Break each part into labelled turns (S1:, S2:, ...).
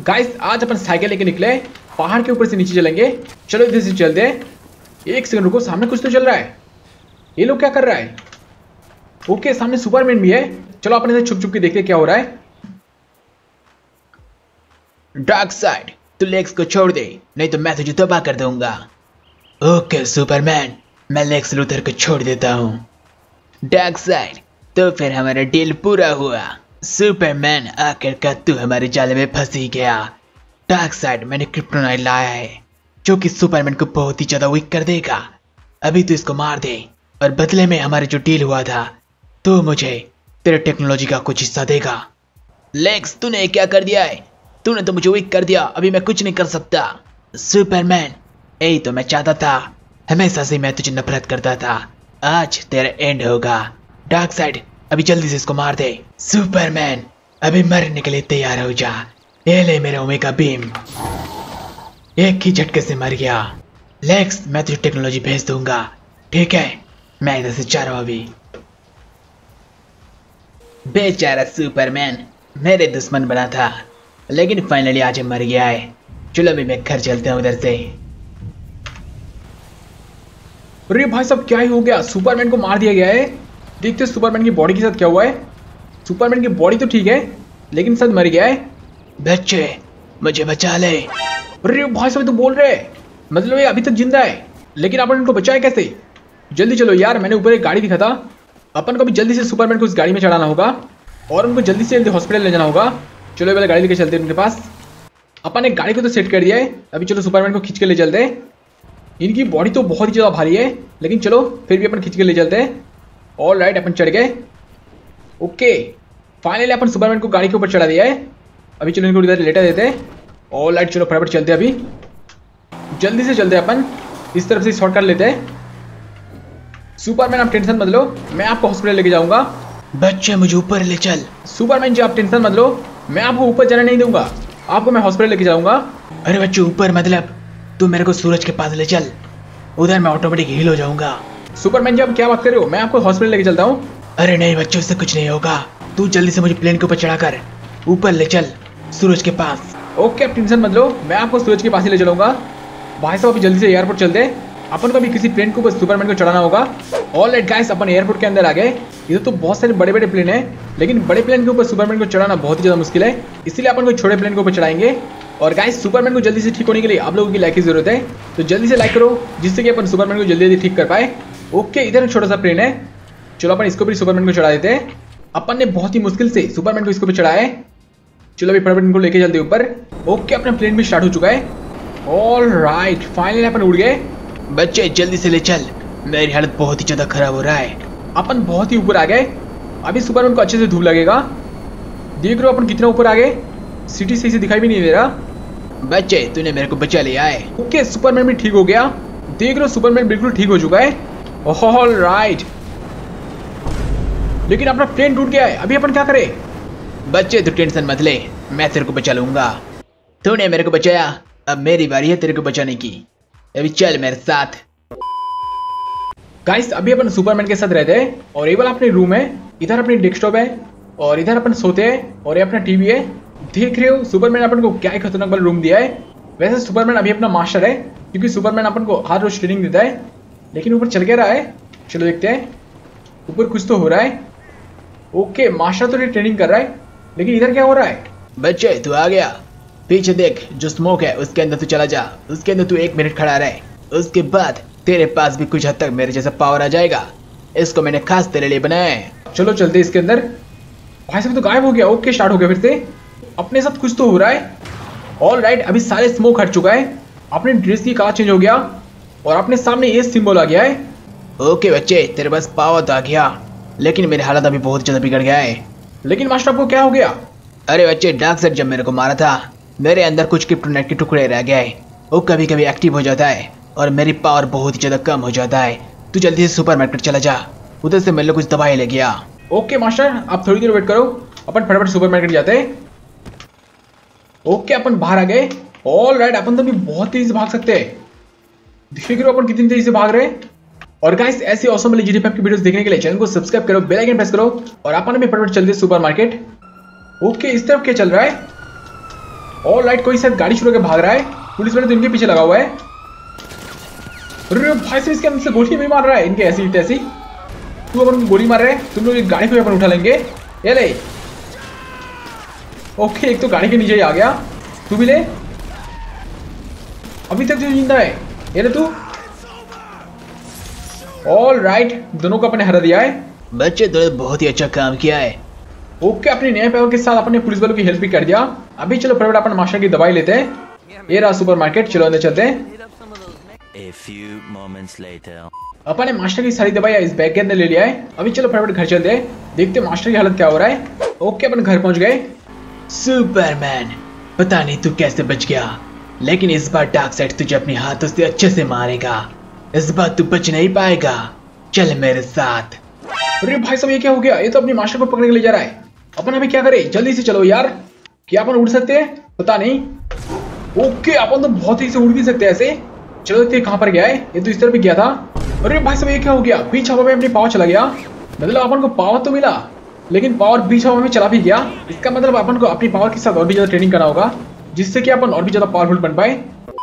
S1: Guys आज अपन cycle लेके निकले, पहाड़ के ऊपर से नीचे चलेंगे। चलो इधर से चलते हैं। एक सेकंड रुको, सामने कुछ तो चल रहा है। ये लोग क्या कर रहा है? ओके सामने सुपरमैन भी है। चलो अपन इधर छुप छुप के देखते क्या हो रहा है।
S2: डार्क साइड, तू लेक्स को छोड़ दे, नहीं तो मैं तुझे तबाह कर दूंगा। ओके सुपरमैन, मैं लेक्स लूथर को छोड़ देता हूँ। डार्क साइड, तो फिर हमारा डील पूरा हुआ। सुपरमैन, आखिरकार तू हमारे जाले में फंस ही गया। डार्क साइड, मैंने क्रिप्टोनाइट लाया है जो कि सुपरमैन को बहुत ही ज्यादा वीक कर देगा। अभी तू इसको मार दे और बदले में हमारे जो डील हुआ था तो मुझे तेरे टेक्नोलॉजी का कुछ हिस्सा देगा। लेक्स, तूने क्या कर दिया है? तूने तो मुझे वीक कर दिया, अभी मैं कुछ नहीं कर सकता। सुपरमैन, यही तो मैं चाहता था, हमेशा से मैं तुझे नफरत करता था। आज तेरा एंड होगा। डार्क साइड, अभी जल्दी से इसको मार दे। सुपरमैन, अभी मरने के लिए तैयार हो जा। ये ले मेरा ओमेगा बीम। एक ही झटके से मर गया। लेक्स, मैं तुझे टेक्नोलॉजी भेज दूंगा, ठीक है? मैं इधर से जा रहा हूं अभी। बेचारा सुपरमैन, मेरे दुश्मन बना था, लेकिन फाइनली आज मर गया है। चलो अभी मैं घर चलता हूँ उधर से।
S1: अरे भाई साहब, क्या ही हो गया? सुपरमैन को मार दिया गया है। देखते हैं सुपरमैन की बॉडी के साथ क्या हुआ है। सुपरमैन की बॉडी तो ठीक है, लेकिन साथ मर गया है।
S2: बच्चे, मुझे बचा ले।
S1: अरे भाई साहब, तो बोल रहे हैं मतलब ये अभी तक जिंदा है, लेकिन अपन इनको बचाए कैसे? जल्दी चलो यार, मैंने ऊपर एक गाड़ी दिखा था। अपन को भी जल्दी से सुपरमैन को उस गाड़ी में चढ़ाना होगा और उनको जल्दी से जल्दी हॉस्पिटल ले जाना होगा। चलो पहले गाड़ी लेके चलते हैं उनके पास। अपन एक गाड़ी को तो सेट कर दिया है, अभी चलो सुपरमैन को खींच के ले चलते हैं। इनकी बॉडी तो बहुत ही ज़्यादा भारी है, लेकिन चलो फिर भी अपन खींच के ले चलते हैं। ऑल राइट, अपन चढ़ गए। ओके फाइनली अपन सुपरमैन को गाड़ी के ऊपर चढ़ा दिया है। अभी चलो इनको इधर लेटा देते हैं। ऑल राइट, चलो फटाफट चलते हैं। अभी जल्दी से चलते हैं अपन, इस तरफ से शॉर्ट कर लेते हैं। सुपरमैन आप टेंशन मत लो, मैं आपको हॉस्पिटल लेके जाऊंगा।
S2: बच्चे, मुझे ऊपर ले चल।
S1: सुपरमैन जी आप टेंशन मत लो, मैं आपको ऊपर जाने नहीं दूंगा, आपको मैं हॉस्पिटल लेके जाऊंगा।
S2: अरे बच्चे, ऊपर मतलब तू मेरे को सूरज के पास ले चल, उधर मैं ऑटोमेटिक हील हो जाऊंगा।
S1: सुपरमैन जी आप क्या बात कर रहे हो? मैं आपको हॉस्पिटल लेके चलता हूँ।
S2: अरे नहीं बच्चों, उससे कुछ नहीं होगा। तू जल्दी से मुझे प्लेन के ऊपर चढ़ाकर ऊपर ले चल, सूरज के पास।
S1: ओके आप टेंशन मत लो, मैं आपको सूरज के पास ही ले चलूंगा। भाई साहब अभी जल्दी से एयरपोर्ट चलते हैं, अपन को भी किसी प्लेन के ऊपर सुपरमैन को चढ़ाना होगा। ऑल राइट गाइस, अपन एयरपोर्ट के अंदर आ गए। इधर तो बहुत सारे बड़े बड़े प्लेन हैं, लेकिन बड़े प्लेन के ऊपर सुपरमैन को चढ़ाना बहुत ही ज़्यादा मुश्किल है, इसलिए अपन को छोटे प्लेन के ऊपर चढ़ाएंगे। और गाइस सुपरमैन को जल्दी से ठीक होने के लिए आप लोगों की लाइक की जरूरत है, तो जल्दी से लाइक करो जिससे कि अपन सुपरमैन को जल्दी जल्दी ठीक कर पाए। ओके इधर एक छोटा सा प्लेन है, चलो अपन इसको भी सुपरमैन को चढ़ा देते हैं। अपन ने बहुत ही मुश्किल से सुपरमैन को इसको भी चढ़ाया है। चलो अभी फटाफट इनको लेके चलते ऊपर। ओके अपना प्लेन भी स्टार्ट हो चुका है। ऑल राइट फाइनली अपन उड़ गए।
S2: बच्चे जल्दी से ले चल, मेरी हालत बहुत ही ज्यादा खराब हो रहा है।
S1: अपन बहुत ही ऊपर आ गए, अभी सुपरमैन को अच्छे से धूप लगेगा। देख रहे हो अपन कितना ऊपर आ गए, सिटी सही से दिखाई भी नहीं दे रहा।
S2: बच्चे, तूने मेरे को बचा लिया है।
S1: ओके सुपरमैन भी ठीक हो गया, देख रहे हो सुपरमैन बिल्कुल ठीक हो चुका है। ऑल राइट, लेकिन अपना प्लेन टूट गया है, अभी अपन क्या करें?
S2: बच्चे तू टेंशन मत ले, मैं तेरे को बचा लूंगा। तूने मेरे को बचाया, अब मेरी बारी है तेरे को बचाने की। अभी चल मेरे साथ।
S1: गाइस अभी अपन सुपरमैन के साथ रहते हैं और ये वाला अपने रूम है, इधर अपनी डेस्कटॉप है और इधर अपन सोते हैं और ये अपना टीवी है। देख रहे हो सुपरमैन अपन को क्या ही खतरनाक वाला रूम दिया है। वैसे सुपरमैन अभी अपना मास्टर है, क्योंकि सुपरमैन अपन को हर रोज ट्रेनिंग देता है, लेकिन ऊपर चल क्या रहा है? चलो देखते हैं, ऊपर कुछ तो हो रहा है। ओके मास्टर तो ट्रेनिंग कर रहा है, लेकिन इधर क्या हो रहा है?
S2: बच्चे तू आ गया, पीछे देख जो स्मोक है उसके अंदर तू चला जा, उसके अंदर तू 1 मिनट खड़ा रहे, उसके बाद तेरे पास भी कुछ हद तक मेरे जैसा पावर आ जाएगा। इसको मैंने खास तेरे लिए बनाया है।
S1: चलो चलते इसके अंदर। भाई साहब तो गायब हो गया। ओके स्टार्ट हो गया फिर से, अपने साथ कुछ तो हो रहा है। ऑल राइट, अभी सारे स्मोक हट चुका है, अपने ड्रेस की कलर चेंज हो गया और अपने सामने ये सिंबल आ गया है।
S2: ओके बच्चे, तेरे पास पावर तो आ गया, लेकिन मेरी हालत अभी बहुत ज्यादा बिगड़ गया है।
S1: लेकिन मास्टर आपको क्या हो गया?
S2: अरे बच्चे, डार्क साइड जब मेरे को मारा था, मेरे अंदर कुछ क्रिप्टोनाइट के टुकड़े रह गए, वो कभी कभी एक्टिव हो जाता है और मेरी पावर बहुत ही ज्यादा कम हो जाता है। तू जल्दी से सुपर मार्केट चला जा, उधर से मेरे लिए कुछ दवाई ले गया।
S1: ओके मास्टर, आप थोड़ी देर वेट करो, अपन फटाफट सुपर मार्केट जाते हैं। ओके अपन बाहर आ गए। ऑल राइट, अपन तो भी बहुत तेजी से भाग सकते हैं। देखिए अपन कितनी तेजी से भाग रहे हैं। और गाइस ऐसे ऑसम वाली GTA 5 की वीडियोस देखने के लिए चैनल को सब्सक्राइब करो, बेल आइकन प्रेस करो और अपन भी फटाफट चलते हैं सुपर मार्केट। ओके इस तरफ क्या चल रहा है? और लाइट कोई शायद गाड़ी शुरू करके भाग रहा है। पुलिस वाले तो इनके पीछे लगा हुआ है। अरे भाई साहब इसके अंदर से गोली भी मार रहा है इनके ऐसी तैसी। तू अपन गोली मार रहे हैं, तुम लोग एक गाड़ी को अपन उठा लेंगे। ये ले। ओके एक तो गाड़ी के नीचे ही आ गया। तू भी ले। अभी तक जो जिंदा है। ये ले तू। ऑल राइट, दोनों को अपने हरा दिया है।
S2: बच्चे तो बहुत ही अच्छा काम किया है।
S1: ओके अपने नए पैरों के साथ अपने पुलिस वालों की हेल्प भी कर दिया। अभी चलो फटाफट अपन मास्टर की दवाई लेते हैं। ये रहा सुपरमार्केट, चलो अंदर चलते हैं।
S3: A few moments later.
S1: अपन ने मास्टर की सारी दवाई इस बैग के अंदर ले लिया है। अभी चलो फटाफट घर चलते हैं, देखते हैं मास्टर की हालत क्या हो रहा है। ओके अपन घर पहुंच गए।
S2: सुपरमैन, पता नहीं तू कैसे बच गया, लेकिन इस बार डार्कसाइड तुझे अपने हाथों से अच्छे से मारेगा। इस बार तू बच नहीं पाएगा। चल मेरे साथ।
S1: अरे भाई साहब ये क्या हो गया? ये तो अपने मास्टर को पकड़ने के लिए जा रहा है। अपन अभी क्या करें? जल्दी से चलो यार। क्या अपन उड़ सकते हैं? पता नहीं। ओके अपन तो बहुत ही से उड़ भी सकते हैं ऐसे। चलो देखते हैं कहाँ पर गया है। ये तो इस तरफ भी गया था। अरे भाई साहब ये क्या हो गया? बीच हवा में अपनी पावर चला गया। मतलब अपन को पावर तो मिला, लेकिन पावर बीच हवा में चला भी गया। इसका मतलब अपन को अपनी पावर के साथ और भी ज्यादा ट्रेनिंग करना होगा, जिससे कि अपन और भी ज्यादा पावरफुल बन पाए।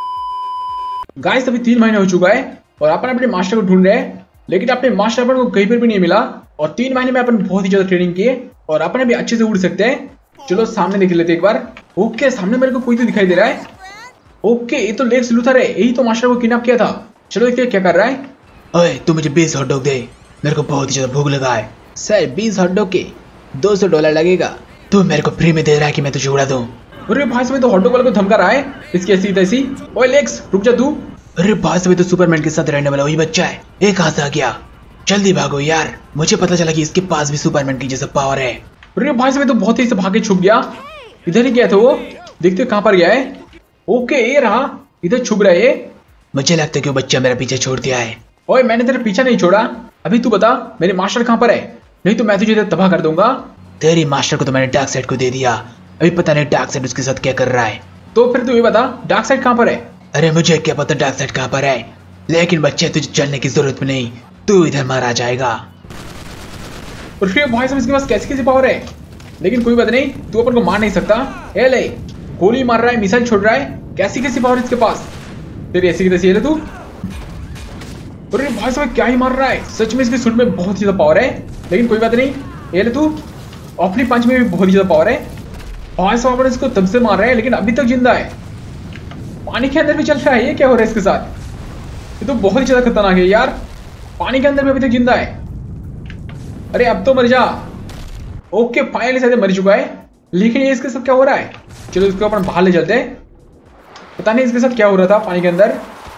S1: गाइस अभी 3 महीने हो चुका है और अपन अपने मास्टर को ढूंढ रहे हैं, लेकिन अपने मास्टर अपन को कहीं पर भी नहीं मिला। और 3 महीने में अपन बहुत ही ज्यादा ट्रेनिंग किए और अपन भी अच्छे से उड़ सकते हैं। चलो सामने देख लेते एक बार। ओके सामने मेरे को कोई तो दिखाई दे रहा है। ओके ये तो लेक्स लूथर है, यही तो मास्टर को किडनैप किया था। चलो देखते हैं क्या कर रहा है।
S2: ओए तू मुझे 20 हॉट डॉग दे, मेरे को बहुत ही ज्यादा भूख लगा है। सर 20 हॉट डॉग के $200 लगेगा। तू मेरे को फ्री में दे रहा है कि मैं तुझे उड़ा दूं?
S1: अरे भाई साहब तो हॉट डॉग वाले को धमका रहा है इसकी ऐसी तैसी। ओए लेक्स रुक जा तू।
S2: अरे भाई साहब तो सुपरमैन के साथ रहने वाला वही बच्चा है। ये कहां से आ गया? जल्दी भागो यार, मुझे पता चला कि इसके पास भी सुपरमैन की जैसा पावर है।
S1: अरे भाई साहब तो बहुत ही से भागे छुप गया। इधर ही गया था वो, देखते कहां पर गया है। ओके ये रहा, इधर छुप रहा है ये।
S2: मुझे लगता है कि वो बच्चा मेरा पीछे छोड़ दिया है।
S1: ओए मैंने तेरा पीछा नहीं छोड़ा। अभी तू बता मेरे मास्टर कहां पर है, नहीं तो मैं तुझे इधर तबाह कर दूंगा।
S2: तेरी मास्टर को तो मैंने डार्कसाइड को दे दिया, अभी पता नहीं डार्कसाइड उसके साथ क्या कर रहा है।
S1: तो फिर तू ये बता डार्कसाइड कहां पर है?
S2: अरे मुझे क्या पता डार्कसाइड कहां पर है, लेकिन बच्चे तुझे चलने की जरूरत भी नहीं, तू इधर मारा जाएगा।
S1: अरे भाई साहब इसके पास कैसी कैसी पावर है, लेकिन कोई बात नहीं, तू अपन को मार नहीं सकता। ए ले, गोली मार रहा है, मिसाइल छोड़ रहा है, कैसी कैसी पावर इसके पास। तेरी ऐसी की तैसी है तू। अरे भाई साहब क्या ही मार रहा है, सच में इसके सूट में बहुत ज्यादा पावर है। लेकिन कोई बात नहीं, ये ले तू, अपनी पंच में भी बहुत ज्यादा पावर है। भाई साहब अपन इसको तब से मार रहे हैं लेकिन अभी तक जिंदा है। पानी के अंदर भी चल रहा है, ये क्या हो रहा है इसके साथ? ये तो बहुत ही ज्यादा खतरनाक है यार, पानी के अंदर भी अभी तक जिंदा है। अरे अब तो मर जा। ओके फाइनली शायद मर चुका है, लेकिन ये इसके साथ क्या हो रहा है? चलो इसको अपन बाहर ले चलते हैं, पता नहीं इसके साथ क्या हो रहा था पानी के अंदर।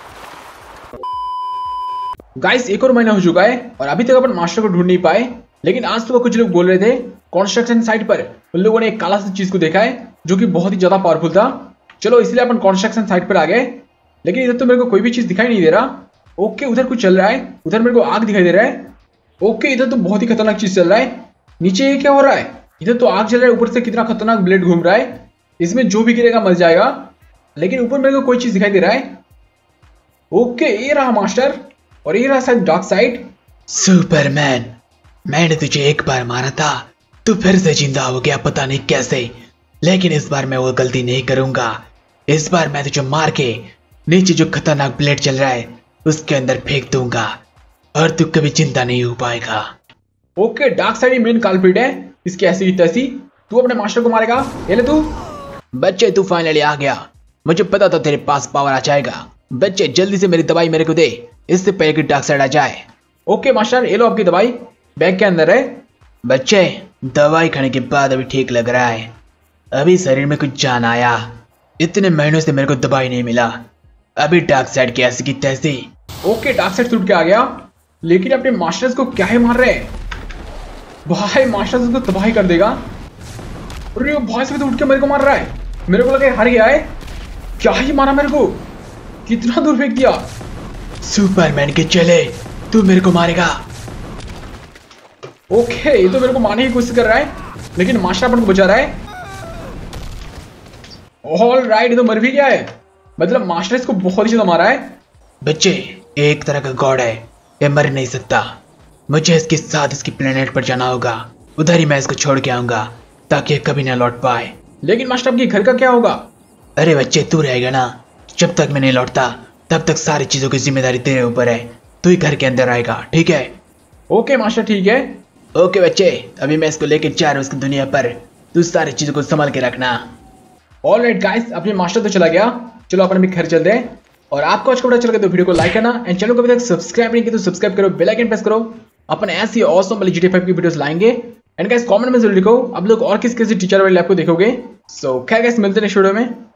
S1: गाइस 1 और महीना हो चुका है और अभी तक अपन मास्टर को ढूंढ नहीं पाए। लेकिन आज सुबह कुछ लोग बोल रहे थे कंस्ट्रक्शन साइट पर उन लोगों ने एक काला सा चीज को देखा है जो कि बहुत ही ज्यादा पावरफुल था। चलो इसलिए अपन कंस्ट्रक्शन साइट पर आ गए, लेकिन इधर तो मेरे को कोई भी चीज दिखाई नहीं दे रहा। ओके उधर कुछ चल रहा है, उधर मेरे को आग दिखाई दे रहा है। ओके इधर तो बहुत ही खतरनाक चीज चल रहा है। नीचे ये क्या हो रहा है? इधर तो आग चल रहा है, ऊपर से कितना खतरनाक ब्लेड घूम रहा है, इसमें जो भी गिरेगा मर जाएगा। लेकिन ऊपर मेरे को कोई चीज दिखाई दे रहा है। ओके ये रहा मास्टर और ये रहा शायद डार्कसाइड।
S2: सुपरमैन, मैंने तुझे एक बार मारा था, तू फिर से जिंदा हो गया, पता नहीं कैसे, लेकिन इस बार मैं वो गलती नहीं करूंगा। इस बार मैं तुझे मार के नीचे जो खतरनाक ब्लेड चल रहा है उसके अंदर फेंक दूंगा और तू कभी जिंदा नहीं हो पाएगा।
S1: ओके डार्कसाइड ही मेन कल्प्रिट है, इसकी ऐसी की तैसी। तू अपने मास्टर को मारेगा? ये ले तू।
S2: बच्चे तू फाइनली आ गया, मुझे पता था तेरे पास पावर आ जाएगा। बच्चे जल्दी से मेरी दवाई मेरे को दे, इससे पहले कि डार्कसाइड आ जाए।
S1: ओके मास्टर ये लो आपकी दवाई, बैग के अंदर है।
S2: बच्चे दवाई खाने के बाद अभी ठीक लग रहा है, अभी शरीर में कुछ जान आया। इतने महीनों से मेरे को दवाई नहीं मिला, अभी डार्कसाइड की ऐसी की तैसी।
S1: ओके डार्कसाइड टूट के आ गया, लेकिन अपने मास्टर्स को क्या ही मार रहे हैं भाई, मास्टर्स उसको तबाही कर देगा। अरे भाई से तो उठ के मेरे को मार रहा है, मेरे को लगा हार गया है। क्या ही मारा मेरे को, कितना दूर फेंक दिया।
S2: सुपरमैन के चले, तू मेरे को मारेगा।
S1: ओके ये तो मेरे को मारने की कोशिश कर रहा है, लेकिन मास्टर अपन को बचा रहा है। ऑल राइट ये तो मर भी गया है, मतलब मास्टर इसको बहुत ही ज्यादा मारा है।
S2: बच्चे एक तरह का गॉड है, ये मर नहीं सकता। मुझे इसके साथ इसकी प्लेनेट पर जाना होगा, उधर ही मैं इसको छोड़ के आऊंगा ताकि ये कभी ना लौट पाए।
S1: लेकिन मास्टर आपके घर का क्या होगा?
S2: अरे बच्चे तू रहेगा ना, जब तक मैं नहीं लौटता तब तक सारी चीजों की जिम्मेदारी तेरे ऊपर है, तू ही घर के अंदर आएगा, ठीक है?
S1: ओके मास्टर ठीक है।
S2: ओके बच्चे, अभी मैं इसको लेकर जा रहा हूँ उसकी दुनिया पर, तू सारी चीजों को संभाल के रखना।
S1: ऑलराइट गाइस, अपने मास्टर तो चला गया, चलो अपन भी घर चलते हैं। और आपको आज का वीडियो अच्छा लगा तो वीडियो को लाइक करना, एंड चैनल को अभी तक सब्सक्राइब नहीं किया तो सब्सक्राइब करो, बेल आइकन प्रेस करो। अपन ऐसी ऑसम वाली GTA 5 की वीडियोस लाएंगे। एंड गाइस कमेंट में जरूर लिखो आप लोग और किस किस टीचर वाले लैब को देखोगे। सो खैर गाइस मिलते हैं नेक्स्ट वीडियो में।